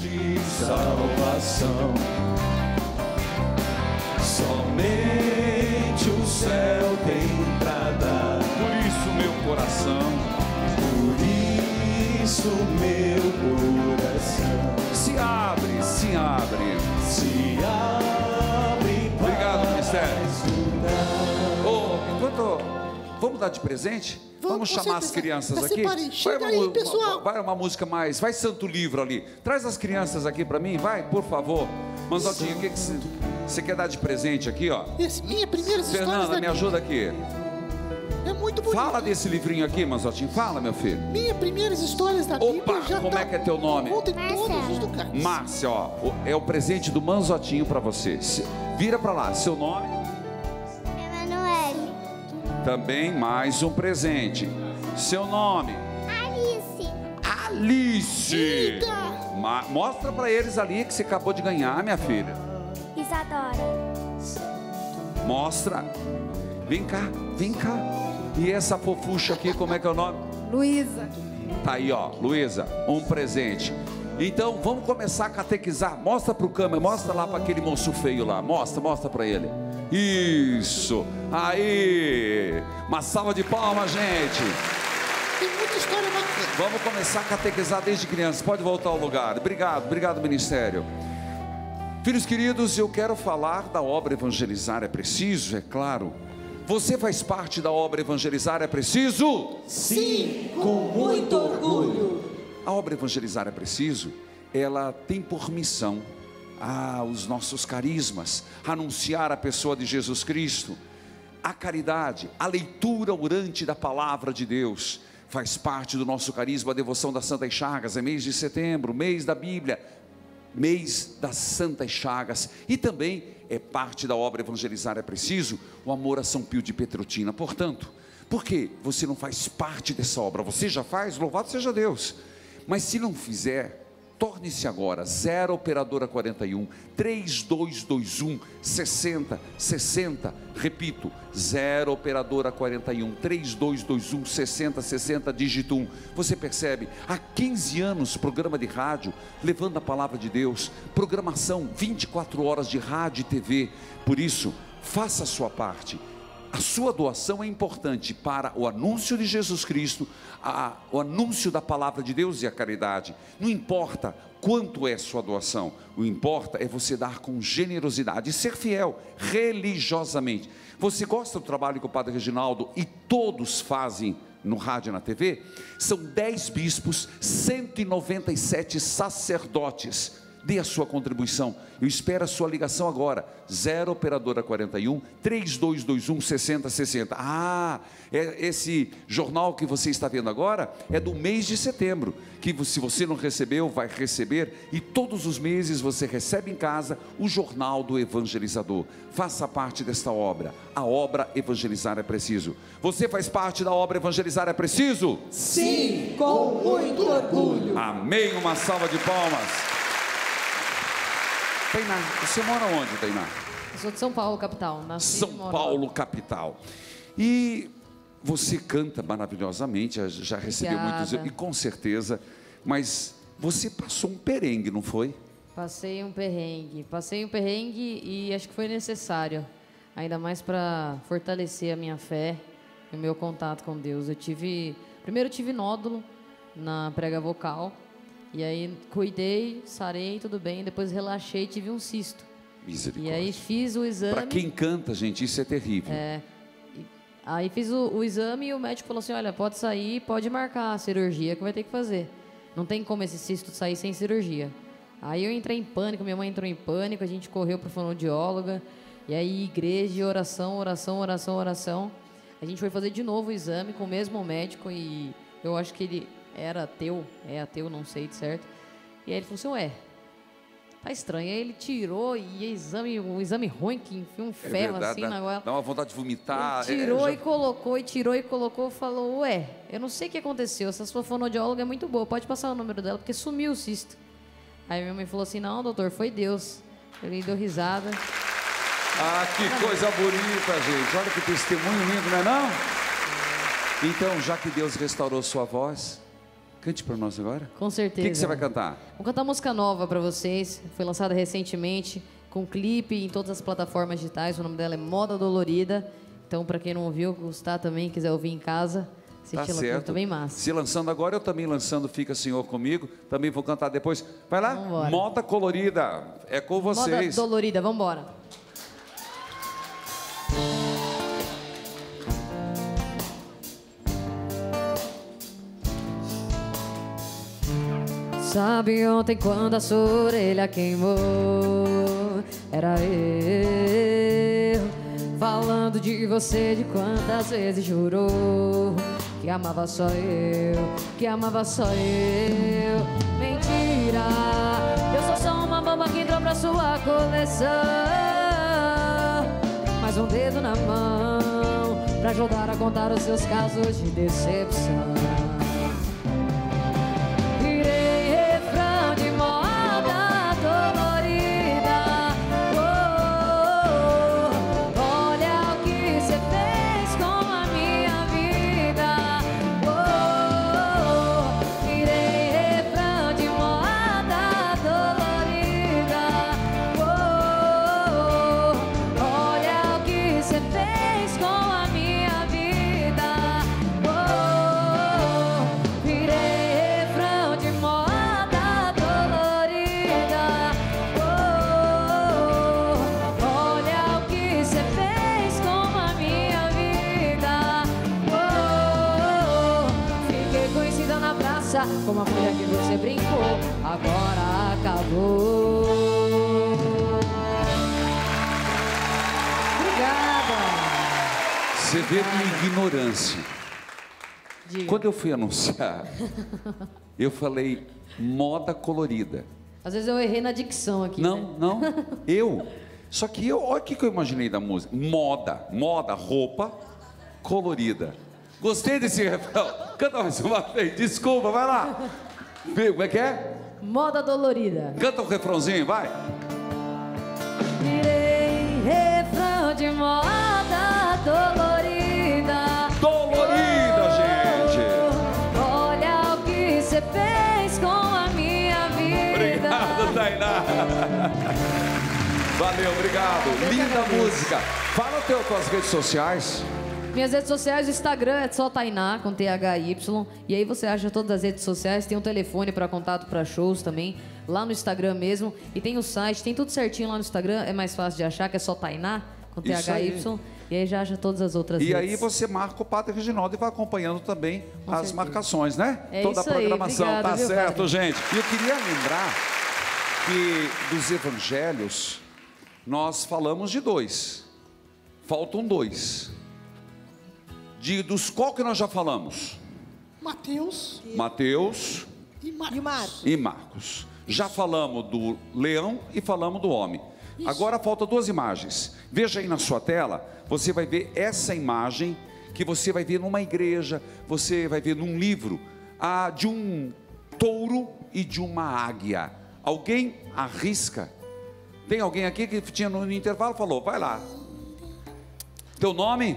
de salvação. Somente o céu tem pra dar. Por isso meu coração, por isso meu coração se abre, se abre. se abre. Obrigado, ministério. Estudar. Enquanto vamos dar de presente, vamos chamar as crianças aqui. Chega aí, pessoal. Vai uma música mais. Vai Santo Livro ali. Traz as crianças aqui pra mim, vai, por favor. Manzotinho, o que você quer dar de presente aqui, ó? Minha primeira história da Fernanda, me Bíblia. ajuda aqui. É muito bonito. Fala desse livrinho aqui, Manzotinho. Fala, meu filho. Minhas primeiras histórias da Bíblia. Opa, já como tá é que é teu nome? pronto em todos os lugares. Márcia, ó. É o presente do Manzotinho pra você. Vira pra lá. Seu nome? Emanuele. Também mais um presente. Seu nome? Alice. Alice. Eita! Mostra pra eles ali que você acabou de ganhar, minha filha. Isadora. Mostra. Vem cá, vem cá. E essa fofucha aqui, como é que é o nome? Luísa. Tá aí, ó, Luísa, um presente. Então, vamos começar a catequizar. Mostra pro câmera, mostra lá para aquele moço feio lá. Mostra para ele. Isso. Aí. Uma salva de palmas, gente. Tem muita história bacana. Vamos começar a catequizar desde criança. Pode voltar ao lugar. Obrigado, ministério. Filhos queridos, eu quero falar da obra Evangelizar é Preciso, é claro. Você faz parte da obra Evangelizar é Preciso? Sim, com muito orgulho. A obra Evangelizar é Preciso, ela tem por missão os nossos carismas, anunciar a pessoa de Jesus Cristo, a caridade, a leitura orante da palavra de Deus. Faz parte do nosso carisma a devoção das Santas Chagas, é mês de setembro, mês da Bíblia, mês das Santas Chagas, e também é parte da obra Evangelizar é Preciso, o amor a São Pio de Petrotina. Portanto, por que você não faz parte dessa obra? Você já faz? Louvado seja Deus. Mas se não fizer, torne-se agora 0 operadora 41 3221 6060. Repito, 0 operadora 41 3221 6060, dígito 1. Você percebe? Há 15 anos programa de rádio levando a palavra de Deus, programação 24 horas de rádio e TV. Por isso, faça a sua parte. A sua doação é importante para o anúncio de Jesus Cristo, o anúncio da palavra de Deus e a caridade. Não importa quanto é sua doação, o importa é você dar com generosidade e ser fiel religiosamente. Você gosta do trabalho que o Padre Reginaldo e todos fazem no rádio e na TV? São 10 bispos, 197 sacerdotes. Dê a sua contribuição. Eu espero a sua ligação agora. 0 operadora 41 3221 6060. Esse jornal que você está vendo agora é do mês de setembro, que se você não recebeu, vai receber, e todos os meses você recebe em casa o jornal do evangelizador. Faça parte desta obra. A obra Evangelizar é Preciso. Você faz parte da obra Evangelizar é Preciso? Sim, com muito orgulho. Amém. Uma salva de palmas. Tainá, você mora onde, Tainá? Eu sou de São Paulo, capital. São Paulo, capital. E você canta maravilhosamente, já recebeu muitos, e com certeza, mas você passou um perrengue, não foi? Passei um perrengue e acho que foi necessário, ainda mais para fortalecer a minha fé e o meu contato com Deus. Primeiro eu tive nódulo na prega vocal. E aí cuidei, sarei, tudo bem. Depois relaxei, tive um cisto. Misericórdia. E aí fiz o exame. Para quem canta, gente, isso é terrível. Aí fiz o exame e o médico falou assim: olha, pode sair, pode marcar a cirurgia que vai ter que fazer. Não tem como esse cisto sair sem cirurgia. Aí eu entrei em pânico, minha mãe entrou em pânico, a gente correu para a fonoaudióloga. E aí igreja, oração. A gente foi fazer de novo o exame com o mesmo médico e eu acho que ele era ateu, é ateu, não sei de certo. E aí ele falou assim: ué, tá estranho. Aí ele tirou e um exame ruim, que enfia um ferro verdade, assim na goela. Dá uma vontade de vomitar. Ele tirou e colocou, falou: ué, eu não sei o que aconteceu, essa sua fonoaudióloga é muito boa, pode passar o número dela, porque sumiu o cisto. Aí minha mãe falou assim: não, doutor, foi Deus. Ele deu risada. Que coisa bonita, gente. Olha que testemunho lindo, não é não? Então, já que Deus restaurou sua voz, Cante para nós agora. Com O certeza. que você vai cantar? Vou cantar música nova pra vocês. Foi lançada recentemente, com clipe em todas as plataformas digitais. O nome dela é Moda Dolorida. Então, pra quem não ouviu, gostar também, quiser ouvir em casa, assistir Tá ela certo. também massa. Se lançando agora, eu também lançando Fica Senhor Comigo. Também vou cantar depois. Vai lá. Vambora. Moda Colorida. É com Moda vocês. Dolorida, vambora. Sabe ontem quando a sua orelha queimou? Era eu falando de você, de quantas vezes jurou que amava só eu, que amava só eu. Mentira, eu sou só uma boba que entrou pra sua coleção. Mais um dedo na mão pra ajudar a contar os seus casos de decepção. Como a mulher que você brincou, agora acabou. Obrigada. Você vê minha ignorância. Diga. Quando eu fui anunciar, eu falei moda colorida. Às vezes eu errei na dicção aqui. Não, né? não, eu. Só que eu, olha o que eu imaginei da música. Moda, roupa colorida. Gostei desse refrão. Canta mais uma vez. Desculpa, vai lá. Como é que é? Moda Dolorida. Canta o refrãozinho, vai. Virei refrão de moda dolorida. Dolorida, gente. Olha o que você fez com a minha vida. Obrigado, Tainá. Valeu, obrigado. Linda música. Fala tuas redes sociais. Minhas redes sociais, o Instagram é só Tainá, com THY. E aí você acha todas as redes sociais. Tem um telefone para contato para shows também, lá no Instagram mesmo. E tem o site, tem tudo certinho lá no Instagram. É mais fácil de achar, que é só Tainá, com Isso THY. aí. E aí já acha todas as outras E redes. aí você marca o Padre Reginaldo e vai acompanhando também Com as certeza. marcações, né? É Toda a isso aí, programação, obrigada, tá viu, certo, Padre? gente? E eu queria lembrar que dos evangelhos nós falamos de 2. Faltam 2. Dos qual que nós já falamos? Mateus Mateus e Marcos. e Marcos. Já falamos do leão e falamos do homem. Agora faltam 2 imagens. Veja aí na sua tela, você vai ver essa imagem que você vai ver numa igreja, você vai ver num livro, de um touro e de uma águia. Alguém arrisca? Tem alguém aqui que tinha no intervalo, falou, vai lá. Teu nome?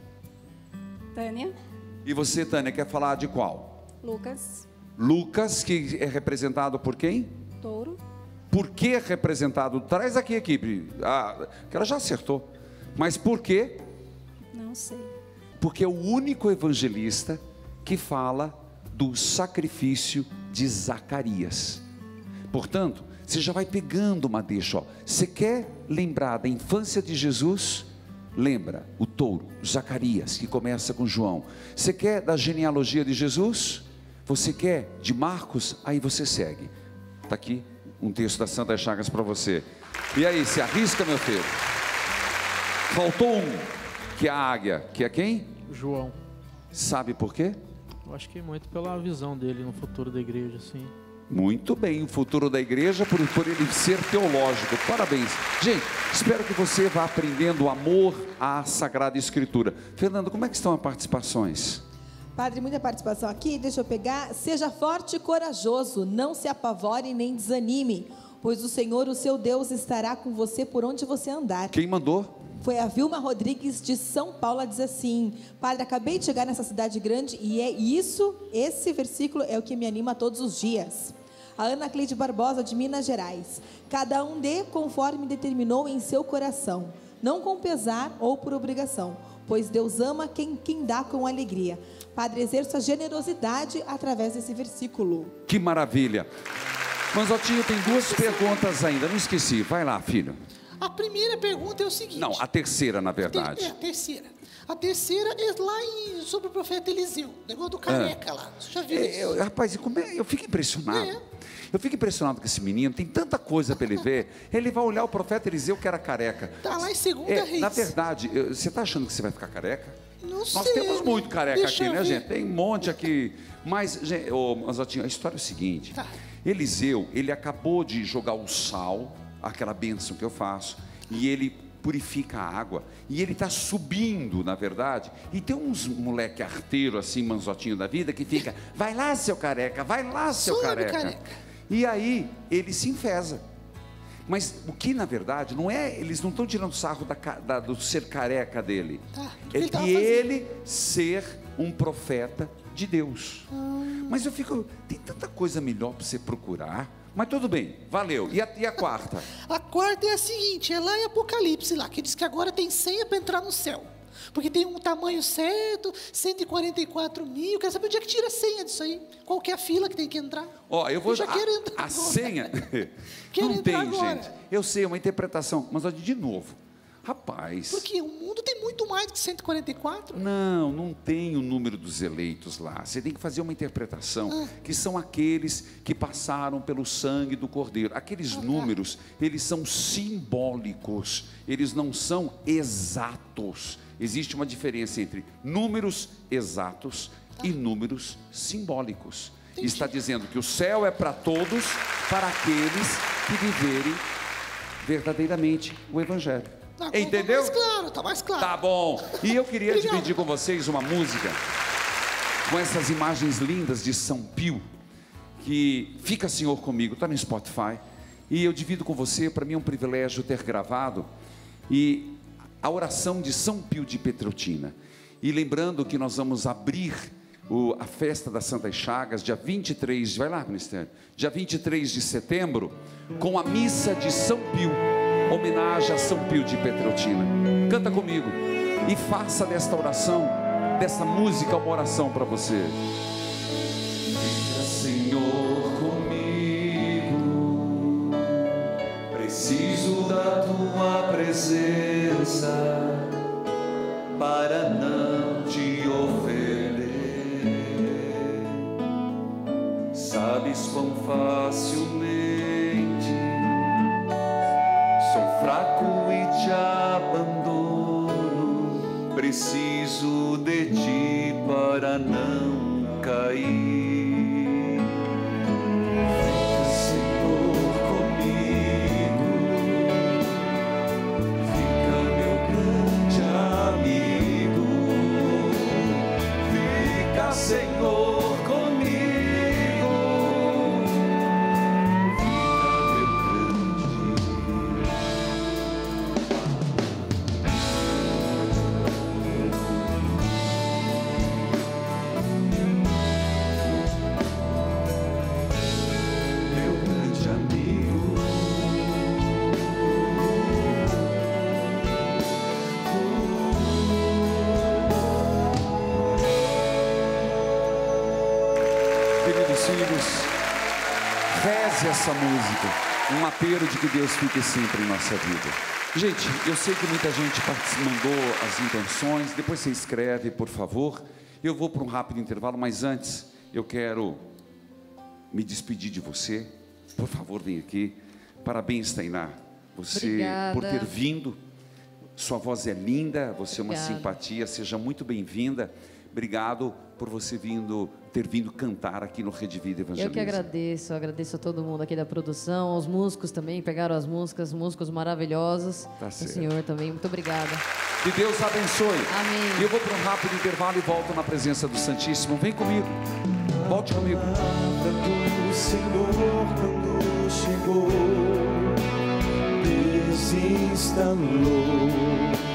Tânia, E você, Tânia, quer falar de qual? Lucas, Lucas, que é representado por quem? Touro, Por que representado? Traz aqui a equipe. Que ela já acertou. Mas por quê? não sei. Porque é o único evangelista que fala do sacrifício de Zacarias. Portanto, você já vai pegando uma deixa. Ó. Você quer lembrar da infância de Jesus? Lembra o touro, Zacarias, que começa com João. Você quer da genealogia de Jesus? Você quer de Marcos? Aí você segue. Está aqui um texto da Santa Chagas para você. E aí, se arrisca, meu filho? Faltou um, que é a águia, que é quem? João. Sabe por quê? Eu acho que muito pela visão dele no futuro da igreja, assim. Muito bem, o futuro da igreja por ele ser teológico. Parabéns. Gente, espero que você vá aprendendo amor à Sagrada Escritura. Fernando, como é que estão as participações? Padre, muita participação aqui, deixa eu pegar. Seja forte e corajoso, não se apavore nem desanime, pois o Senhor, o seu Deus, estará com você por onde você andar. Quem mandou? Foi a Vilma Rodrigues de São Paulo, ela diz assim: Padre, acabei de chegar nessa cidade grande e esse versículo é o que me anima todos os dias. A Ana Cleide Barbosa de Minas Gerais: cada um dê conforme determinou em seu coração, não com pesar ou por obrigação, pois Deus ama quem dá com alegria. Padre, exerça generosidade através desse versículo. Que maravilha. Manzotinho, tem duas perguntas ainda, não esqueci. Vai lá, filho. A primeira pergunta é o seguinte. Não, a terceira, na verdade. A terceira. A terceira é lá sobre o profeta Eliseu, o negócio do careca lá. Você já viu isso? Rapaz, eu fico impressionado. Eu fico impressionado com esse menino, tem tanta coisa para ele ver. Ele vai olhar o profeta Eliseu que era careca. Tá lá em 2 Reis. Na verdade, você está achando que você vai ficar careca? Não sei. Nós temos muito careca Deixa aqui, eu né, ver. gente? Tem um monte aqui. Mas, Manzotinho, a história é o seguinte. Tá. Eliseu, ele acabou de jogar o sal, aquela bênção que eu faço, e ele purifica a água, e ele está subindo, na verdade, e tem uns moleque arteiro assim, Manzotinho da vida, que fica, vai lá seu careca, vai lá seu Sobe, careca. E aí, ele se enfesa. Mas o que na verdade, não é, eles não estão tirando sarro do ser careca dele, que é ele tava de fazendo. ele ser um profeta de Deus. Mas eu fico, tem tanta coisa melhor para você procurar. Mas tudo bem, valeu. E a quarta? A quarta é a seguinte, é lá em Apocalipse lá, que diz que agora tem senha para entrar no céu. Porque tem um tamanho certo, 144 mil. Quero saber onde é que tira a senha disso aí. Qual que é a fila que tem que entrar? Ó, eu vou já quero entrar a agora. senha. Quero Não entrar tem, agora. gente. Eu sei, é uma interpretação. Mas olha, de novo. Rapaz. Porque o mundo tem muito mais do que 144. Não tem o número dos eleitos lá. Você tem que fazer uma interpretação, que são aqueles que passaram pelo sangue do Cordeiro. Aqueles números, eles são simbólicos, eles não são exatos. Existe uma diferença entre números exatos e números simbólicos. Está dizendo que o céu é para todos, para aqueles que viverem verdadeiramente o Evangelho. Entendeu? Tá mais claro. Tá bom. E eu queria dividir com vocês uma música com essas imagens lindas de São Pio, que Fica Senhor Comigo, está no Spotify. E eu divido com você, para mim é um privilégio ter gravado. E a oração de São Pio de Petreutina. E lembrando que nós vamos abrir a festa das Santas Chagas, dia 23, vai lá, ministério, dia 23 de setembro, com a missa de São Pio, homenagem a São Pio de Petreutina. Canta comigo e faça desta oração, dessa música, uma oração para você. Fica, Senhor, comigo, preciso da tua presença para não te ofender. Sabes quão facilmente sou fraco e te abandono. Preciso de ti para não cair. Fica, Senhor, comigo. Fica, meu grande amigo. Fica, Senhor, comigo. Reze essa música, um apelo de que Deus fique sempre em nossa vida. Gente, eu sei que muita gente mandou as intenções, depois você escreve, por favor. Eu vou para um rápido intervalo, mas antes eu quero me despedir de você. Por favor, vem aqui. Parabéns, Tainá, você Obrigada. por ter vindo. Sua voz é linda, você é uma Obrigada. simpatia, seja muito bem-vinda. Obrigado por você ter vindo cantar aqui no Rede Vida Evangelista. Eu que agradeço a todo mundo aqui da produção, aos músicos também, pegaram as músicos maravilhosos. Tá O certo. senhor também, muito obrigada. Que Deus abençoe. Amém. E eu vou para um rápido intervalo e volto na presença do Santíssimo. Vem comigo. Volte comigo. O Senhor quando chegou, desinstalou